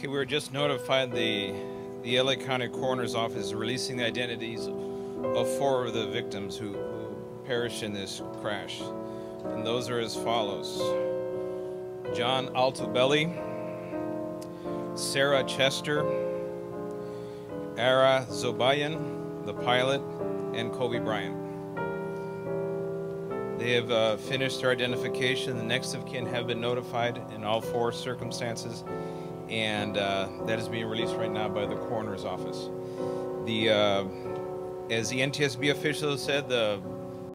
Okay, we were just notified the LA County Coroner's Office is releasing the identities of 4 of the victims who perished in this crash. And those are as follows: John Altobelli, Sarah Chester, Ara Zobayan, the pilot, and Kobe Bryant. They have finished their identification. The next of kin have been notified in all 4 circumstances, and that is being released right now by the coroner's office. As the NTSB officials said, the